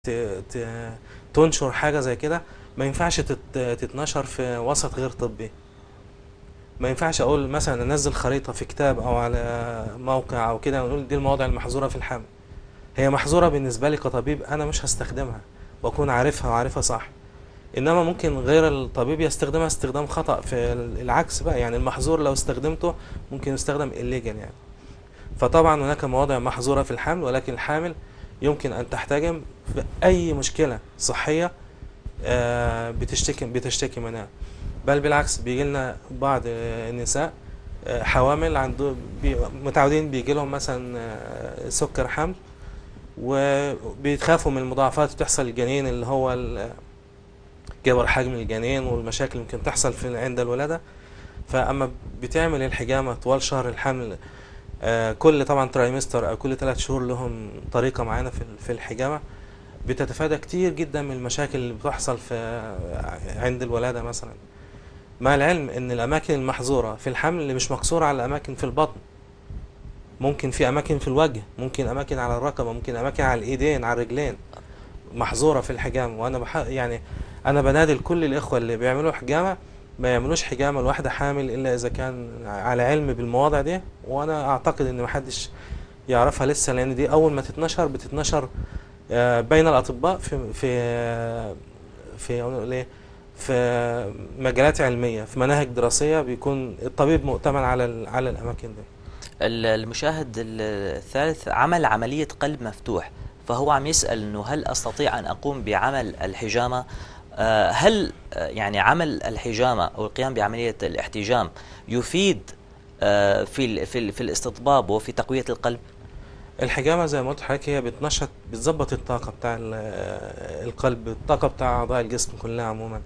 تنشر حاجة زي كده ما ينفعش تتنشر في وسط غير طبي. ما ينفعش اقول مثلا انزل خريطة في كتاب او على موقع او كده ونقول دي المواضع المحظورة في الحمل. هي محظورة بالنسبة لي كطبيب، انا مش هستخدمها واكون عارفها وعارفها صح، انما ممكن غير الطبيب يستخدمها استخدام خطأ في العكس بقى. يعني المحظور لو استخدمته ممكن يستخدم illegal يعني. فطبعا هناك مواضع محظورة في الحمل، ولكن الحامل يمكن ان تحتجم في اي مشكلة صحية بتشتكي منها. بل بالعكس بيجي لنا بعض النساء حوامل عندهم متعودين بيجي لهم مثلا سكر حمل، وبيتخافوا من المضاعفات بتحصل الجنين اللي هو كبر حجم الجنين والمشاكل اللي ممكن تحصل عند الولادة. فأما بتعمل الحجامة طوال شهر الحمل، كل طبعا ترايمستر أو كل 3 شهور لهم طريقة معينة في الحجامة، بتتفادى كتير جدا من المشاكل اللي بتحصل عند الولادة مثلا. مع العلم ان الاماكن المحظورة في الحمل اللي مش مقصورة على الاماكن في البطن، ممكن في اماكن في الوجه، ممكن اماكن على الرقبة، ممكن اماكن على الايدين على الرجلين محظورة في الحجامة. وانا يعني انا بنادي لكل الاخوة اللي بيعملوا حجامة ما يعملوش حجامة لواحدة حامل الا اذا كان على علم بالمواضع دي، وانا اعتقد ان محدش يعرفها لسه، لان دي اول ما بتتنشر بين الاطباء في مجالات علمية، في مناهج دراسية، بيكون الطبيب مؤتمن على الاماكن دي. المشاهد الثالث عمل عملية قلب مفتوح، فهو عم يسأل انه هل استطيع ان اقوم بعمل الحجامة؟ هل يعني عمل الحجامة او القيام بعملية الاحتجام يفيد في الاستطباب وفي تقوية القلب؟ الحجامة زي ما قلت لحضرتك هي بتظبط الطاقة بتاع القلب، الطاقة بتاع أعضاء الجسم كلها عموما.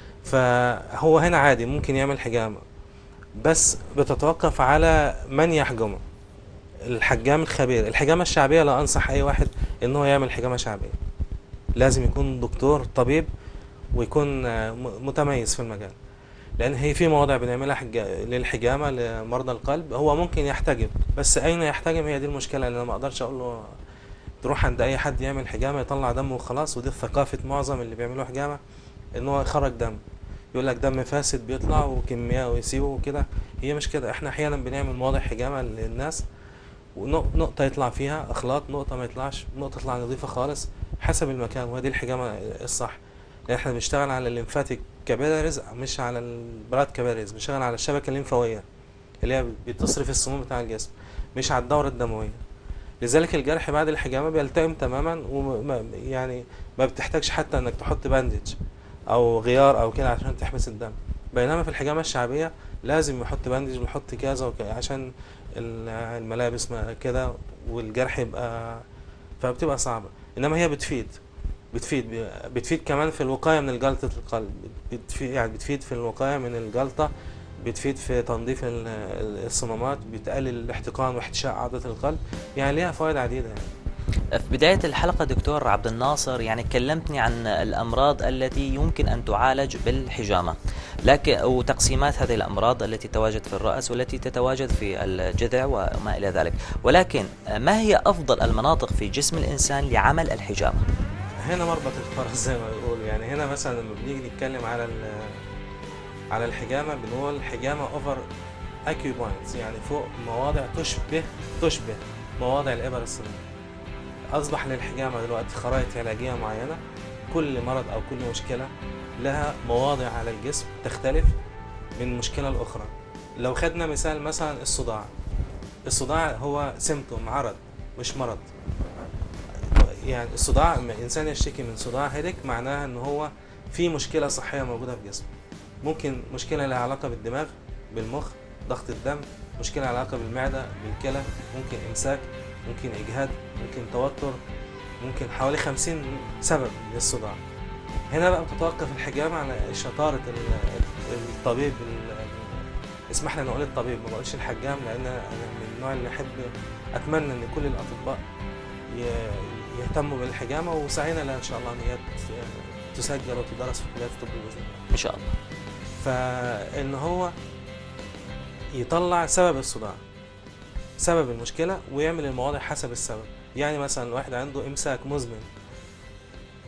فهو هنا عادي ممكن يعمل حجامة، بس بتتوقف على من يحجمه. الحجام الخبير. الحجامة الشعبية لا أنصح أي واحد إن هو يعمل حجامة شعبية، لازم يكون دكتور طبيب ويكون متميز في المجال، لأن هي في مواضع بنعملها للحجامة لمرضى القلب هو ممكن يحتجم، بس أين يحتجم؟ هي دي المشكلة اللي أنا ما أقدرش أقول له تروح عند أي حد يعمل حجامة يطلع دم وخلاص. ودي ثقافة معظم اللي بيعملوا حجامة، إن هو يخرج دم، يقول لك دم فاسد بيطلع وكمية ويسيبه وكده. هي مش كده. احنا احيانا بنعمل مواضع حجامة للناس ونقطة يطلع فيها اخلاط، نقطة ما يطلعش، نقطة تطلع نظيفة خالص حسب المكان. وهذه الحجامة الصح، لان احنا بنشتغل على الليمفاتيك كابيلاريز مش على البلاد كابيلاريز، بنشتغل على الشبكة الليمفاوية اللي هي بتصرف السموم بتاع الجسم، مش على الدورة الدموية. لذلك الجرح بعد الحجامة بيلتئم تماما، يعني ما بتحتاجش حتى انك تحط باندج او غيار او كده عشان تحبس الدم. بينما في الحجامة الشعبية لازم يحط باندج ويحط كذا عشان الملابس كده والجرح يبقى، فبتبقى صعبة. انما هي بتفيد كمان في الوقاية من جلطة القلب، بتفيد في الوقاية من الجلطة، بتفيد في تنظيف الصمامات، بتقلل الاحتقان واحتشاء عضلة القلب، يعني ليها فوائد عديدة يعني. في بداية الحلقة دكتور عبدالناصر يعني كلمتني عن الأمراض التي يمكن أن تعالج بالحجامة، لكن وتقسيمات هذه الأمراض التي تتواجد في الرأس والتي تتواجد في الجذع وما إلى ذلك، ولكن ما هي أفضل المناطق في جسم الإنسان لعمل الحجامة؟ هنا مربط الفرس زي ما بيقولوا. يعني هنا مثلا لما بنيجي نتكلم على الحجامة بنقول حجامة اوفر اكيوبوينتس، يعني فوق مواضع تشبه مواضع الإبر الصينية. أصبح للحجامة دلوقتي خرائط علاجية معينة، كل مرض أو كل مشكلة لها مواضع على الجسم تختلف من مشكلة لأخرى. لو خدنا مثال مثلا الصداع هو سيمتوم، عرض مش مرض. يعني الصداع، إنسان يشتكي من صداع هيدك معناها إن هو في مشكلة صحية موجودة في جسمه. ممكن مشكلة لها علاقة بالدماغ، بالمخ، ضغط الدم، مشكلة لها علاقة بالمعدة، بالكلى، ممكن إمساك، ممكن إجهاد، ممكن توتر، ممكن حوالي 50 سبب للصداع. هنا بقى بتتوقف الحجامة على شطارة الطبيب. اسمح لي نقول الطبيب، ما بقولش الحجام، لأن أنا من النوع اللي أحب أتمنى إن كل الأطباء يهتموا بالحجامة، وسعينا لها إن شاء الله أن هي تسجل وتدرس في كليات الطب بإذن الله إن شاء الله. فإن هو يطلع سبب الصداع، سبب المشكلة، ويعمل المواضع حسب السبب. يعني مثلا الواحد عنده إمساك مزمن،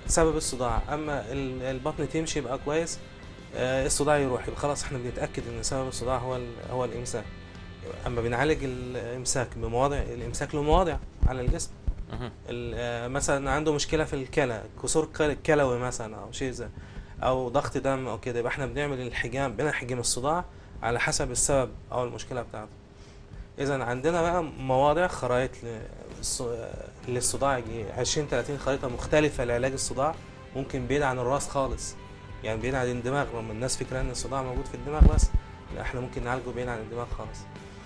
سبب الصداع. اما البطن تمشي يبقى كويس، الصداع يروح، يبقى خلاص احنا بنتاكد ان سبب الصداع هو الامساك. اما بنعالج الامساك بمواضع، الامساك له مواضع على الجسم. مثلا عنده مشكله في الكلى، كسور كلوي مثلا او شيء زي، او ضغط دم او كده، يبقى احنا بنعمل الحجام، بنحجم الصداع على حسب السبب او المشكله بتاعته. اذا عندنا بقى مواضع، خرائط للصداع، 20 30 خريطه مختلفه لعلاج الصداع، ممكن بعيد عن الراس خالص، يعني بعيد عن الدماغ. لما الناس فكره ان الصداع موجود في الدماغ بس، لا احنا ممكن نعالجه بعيد عن الدماغ خالص.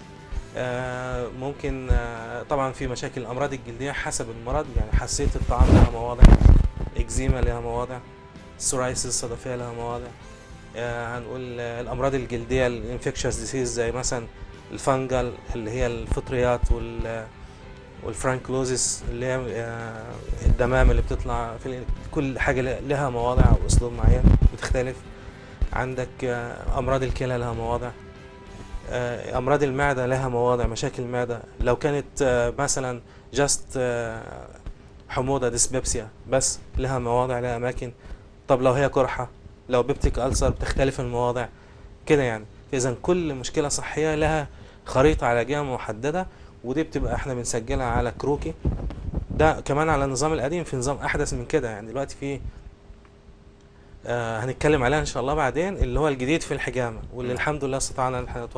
ممكن طبعا في مشاكل الامراض الجلديه حسب المرض، يعني حساسيه الطعام لها مواضع، اكزيما لها مواضع، السورايسيس الصدفيه لها مواضع. هنقول الامراض الجلديه الانفكشوس ديسيز زي مثلا الفنجل اللي هي الفطريات، والفرانكلوزيس اللي هي الدمام اللي بتطلع في كل حاجه لها مواضع او اسلوب معين بتختلف. عندك امراض الكلى لها مواضع، امراض المعده لها مواضع، مشاكل المعده لو كانت مثلا جاست حموضه ديسبيبسيا بس لها مواضع، لها اماكن. طب لو هي قرحه، لو بيبتيك ألسر بتختلف المواضع كده يعني. اذا كل مشكله صحيه لها خريطه علاجيه محدده، ودي بتبقى احنا بنسجلها على كروكي. ده كمان على النظام القديم، في نظام احدث من كده يعني دلوقتي في هنتكلم عليها ان شاء الله بعدين، اللي هو الجديد في الحجامه، واللي الحمد لله استطعنا ان احنا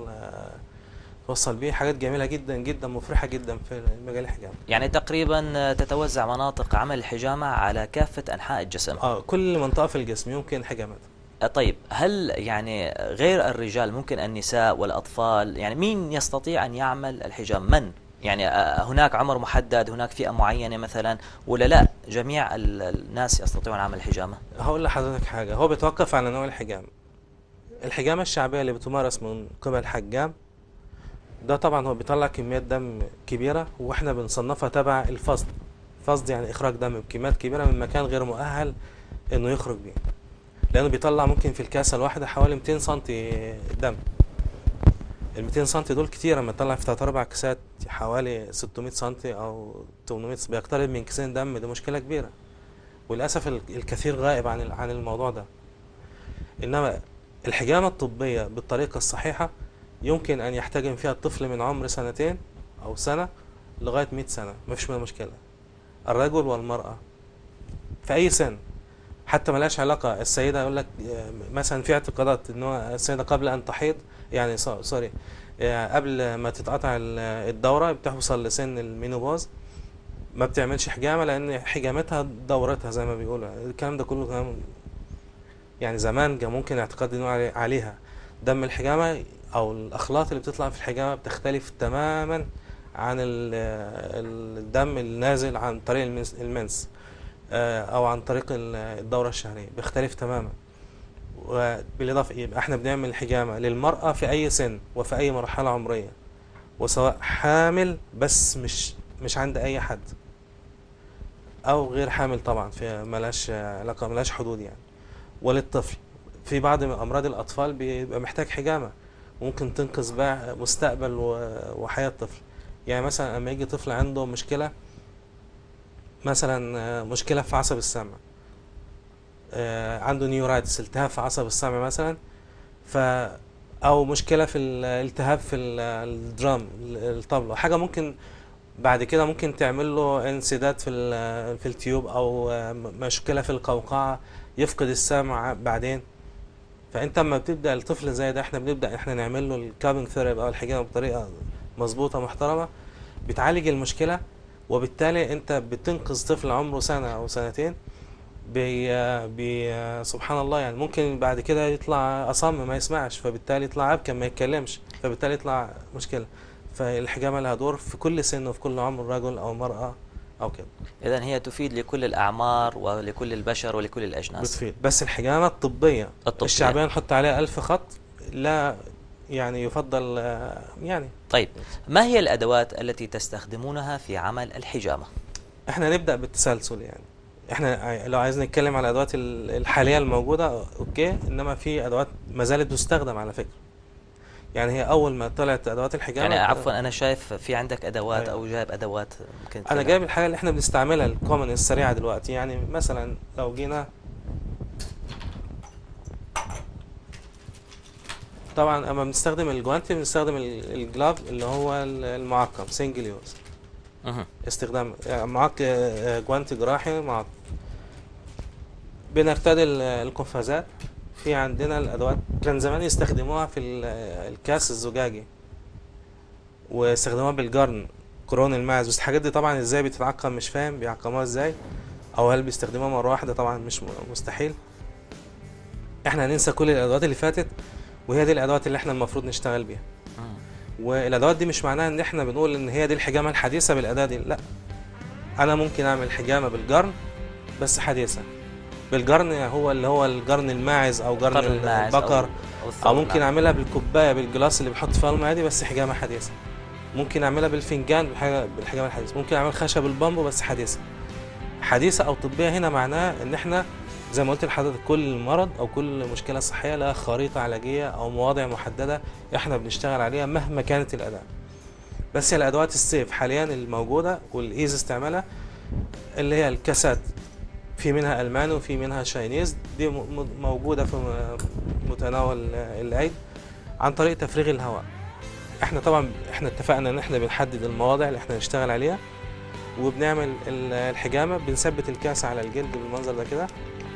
نتوصل بيه حاجات جميله جدا جدا، مفرحه جدا في مجال الحجامه. يعني تقريبا تتوزع مناطق عمل الحجامة على كافة أنحاء الجسم. كل منطقه في الجسم يمكن حجامات. طيب، هل يعني غير الرجال ممكن النساء والأطفال، يعني مين يستطيع أن يعمل الحجام؟ من يعني هناك عمر محدد، هناك فئة معينة مثلا، ولا لا جميع الناس يستطيعون عمل الحجامة؟ هقول لحضرتك حاجه، هو بيتوقف على نوع الحجامه. الحجامه الشعبيه اللي بتمارس من قبل حجام، ده طبعا هو بيطلع كميات دم كبيره، واحنا بنصنفها تبع الفصد. فصد يعني اخراج دم بكميات كبيره من مكان غير مؤهل انه يخرج بيه، لانه بيطلع ممكن في الكاسه الواحده حوالي 200 سم دم. ال 200 سم دول كتير، لما تطلع في 3 4 كيسات حوالي 600 سم او 800 بيقترب من كيسين دم، دي مشكله كبيره. وللاسف الكثير غائب عن الموضوع ده. انما الحجامه الطبيه بالطريقه الصحيحه يمكن ان يحتجم فيها الطفل من عمر 2 أو سنة لغايه 100 سنه، مفيش فيها مشكله. الرجل والمراه في اي سن، حتى ملهاش علاقه. السيده يقول لك مثلا في اعتقادات ان هو السيده قبل ان تحيض، يعني سوري، قبل ما تتقطع الدوره بتوصل لسن المينوباز، ما بتعملش حجامه لان حجامتها دورتها زي ما بيقولوا. الكلام ده كله كلام يعني زمان كان ممكن اعتقاد انه عليها. دم الحجامه او الاخلاط اللي بتطلع في الحجامه بتختلف تماما عن الدم النازل عن طريق المنس او عن طريق الدوره الشهريه، بيختلف تماما. وبالاضافه يبقى احنا بنعمل حجامه للمراه في اي سن وفي اي مرحله عمريه، وسواء حامل بس مش عند اي حد، او غير حامل طبعا، في ملاش علاقه، ملاش حدود يعني. وللطفل في بعض من امراض الاطفال بيبقى محتاج حجامه، ممكن تنقذ بقى مستقبل وحياه الطفل. يعني مثلا لما يجي طفل عنده مشكله، مثلا مشكله في عصب السمع، عنده نيورايتس، التهاب في عصب السمع مثلا، او مشكله في الالتهاب في الدرام، الطبله، حاجه ممكن بعد كده ممكن تعمل له انسداد في التيوب، او مشكله في القوقعه، يفقد السمع بعدين. فانت اما بتبدا الطفل زي ده، احنا بنبدا احنا نعمل له الكابينج ثيرابي او الحجامه بطريقه مظبوطه محترمه، بتعالج المشكله، وبالتالي انت بتنقذ طفل عمره 1 أو 2 سبحان الله يعني. ممكن بعد كده يطلع أصم ما يسمعش، فبالتالي يطلع أبكم ما يتكلمش، فبالتالي يطلع مشكلة. فالحجامة لها دور في كل سن وفي كل عمر، رجل أو مرأة أو كده. إذن هي تفيد لكل الأعمار ولكل البشر ولكل الأجناس. بتفيد، بس الحجامة الطبية الشعبية نحط عليها 1000 خط، لا يعني يفضل يعني. طيب، ما هي الأدوات التي تستخدمونها في عمل الحجامة؟ احنا نبدأ بالتسلسل يعني. احنا لو عايز نتكلم على الادوات الحاليه الموجوده اوكي، انما في ادوات ما زالت تستخدم على فكره. يعني هي اول ما طلعت ادوات الحجامه يعني عفوا انا شايف في عندك ادوات أيوة. او جايب ادوات ممكن انا تتكلم جايب الحاجه اللي احنا بنستعملها الكومن السريعه دلوقتي. يعني مثلا لو جينا طبعا اما بنستخدم الجوانتي بنستخدم الجلاف اللي هو المعقم سنجل يوز. استخدام يعني معاك جوانتي جراحي معقم. بنرتدي القفازات. في عندنا الادوات كان زمان يستخدموها في الكاس الزجاجي واستخدموها بالجرن قرون الماعز، بس الحاجات دي طبعا ازاي بتتعقم مش فاهم بيعقموها ازاي، او هل بيستخدموها مره واحده؟ طبعا مش مستحيل. احنا هننسى كل الادوات اللي فاتت وهي دي الادوات اللي احنا المفروض نشتغل بيها. والادوات دي مش معناها ان احنا بنقول ان هي دي الحجامه الحديثه بالاداه دي، لا. انا ممكن اعمل حجامه بالجرن بس حديثه. بالجرن هو اللي هو الجرن الماعز او جرن البقر، او ممكن اعملها بالكوبايه بالجلاس اللي بنحط فيها الماء دي بس حجامه حديثه. ممكن اعملها بالفنجان بالحجامه الحديثه. ممكن اعمل خشب البامبو بس حديثه. حديثه او طبيه هنا معناها ان احنا زي ما قلت لحضرتك كل مرض او كل مشكله صحيه لها خريطه علاجيه او مواضع محدده احنا بنشتغل عليها مهما كانت الاداه. بس الادوات السيف حاليا الموجوده والايز استعمالها اللي هي الكاسات، في منها الماني وفي منها شاينيز، دي موجوده في متناول الايد عن طريق تفريغ الهواء. احنا طبعا اتفقنا ان احنا بنحدد المواضع اللي احنا نشتغل عليها وبنعمل الحجامه. بنثبت الكاس على الجلد بالمنظر ده كده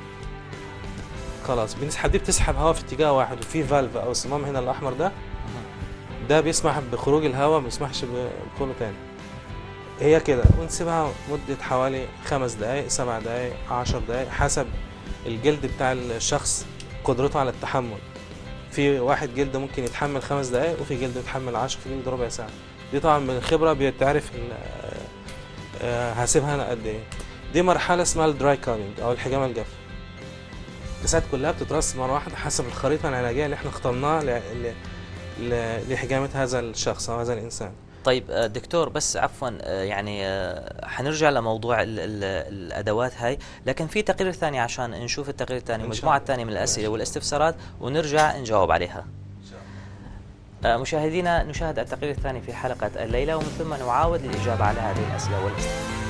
خلاص. دي بتسحب هواء في اتجاه واحد، وفي فالف او صمام هنا الاحمر ده بيسمح بخروج الهواء، ما بيسمحش بدخوله تاني. هي كده ونسيبها مدة حوالي 5 دقايق 7 دقايق 10 دقايق حسب الجلد بتاع الشخص قدرته على التحمل. في واحد جلد ممكن يتحمل 5 دقايق وفي جلد يتحمل 10 في جلد ربع ساعة. دي طبعا من الخبرة بيتعرف هسيبها انا قد ايه. دي مرحلة اسمها الدراي كابينج او الحجامة الجافة. الكاسات كلها بتترص مرة واحدة حسب الخريطة العلاجية اللي احنا اخترناها لحجامة هذا الشخص او هذا الانسان. طيب دكتور بس عفوا يعني حنرجع لموضوع الادوات هاي، لكن في تقرير ثاني عشان نشوف التقرير الثاني والمجموعه الثانيه من الاسئله والاستفسارات ونرجع نجاوب عليها. مشاهدينا نشاهد التقرير الثاني في حلقه الليله ومن ثم نعاود للاجابه على هذه الاسئله والاستفسارات.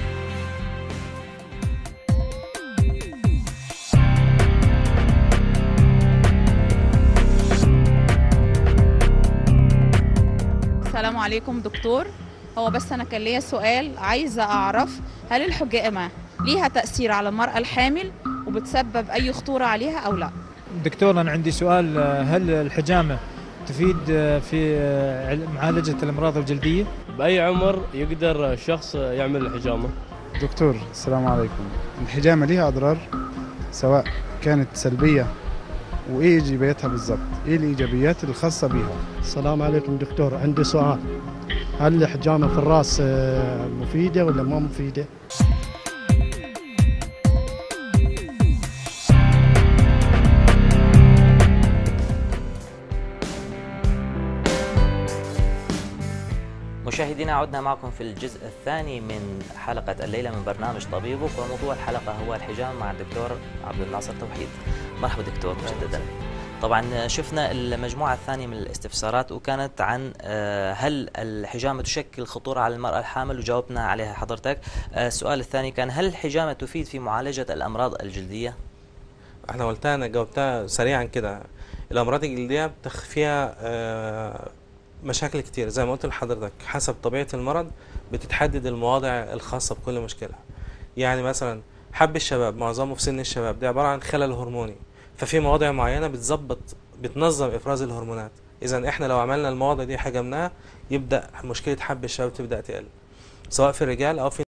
السلام عليكم دكتور. هو بس أنا كان ليا سؤال، عايزة أعرف هل الحجامة ليها تأثير على المرأة الحامل وبتسبب أي خطورة عليها أو لا؟ دكتور أنا عندي سؤال، هل الحجامة تفيد في معالجة الأمراض الجلدية؟ بأي عمر يقدر شخص يعمل الحجامة؟ دكتور السلام عليكم. الحجامة ليها أضرار سواء كانت سلبية وإيه إيجابياتها بالضبط؟ إيه الإيجابيات الخاصة بها؟ السلام عليكم دكتور، عندي سؤال، هل الحجامة في الرأس مفيدة ولا ما مفيدة؟ مشاهدينا عدنا معكم في الجزء الثاني من حلقة الليلة من برنامج طبيبك، وموضوع الحلقة هو الحجامة مع الدكتور عبدالناصر توحيد. مرحبا دكتور مجددا. طبعا شفنا المجموعة الثانية من الاستفسارات وكانت عن هل الحجامة تشكل خطورة على المرأة الحامل وجاوبنا عليها حضرتك. السؤال الثاني كان هل الحجامة تفيد في معالجة الأمراض الجلدية؟ احنا قلتها، انا جاوبتها سريعا كده. الأمراض الجلدية فيها مشاكل كتير زي ما قلت لحضرتك، حسب طبيعة المرض بتتحدد المواضع الخاصة بكل مشكلة. يعني مثلا حب الشباب معظمه في سن الشباب ده عبارة عن خلل هرموني، ففي مواضع معينة بتنظم إفراز الهرمونات. إذا إحنا لو عملنا المواضع دي حجمناها يبدأ مشكلة حب الشباب تبدأ تقل، سواء في الرجال أو في